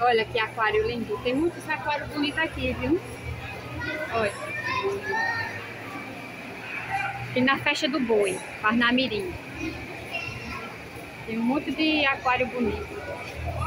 Olha que aquário lindo. Tem muitos aquários bonitos aqui, viu? Olha. E na Festa do Boi, Parnamirim. Tem um monte de aquário bonito.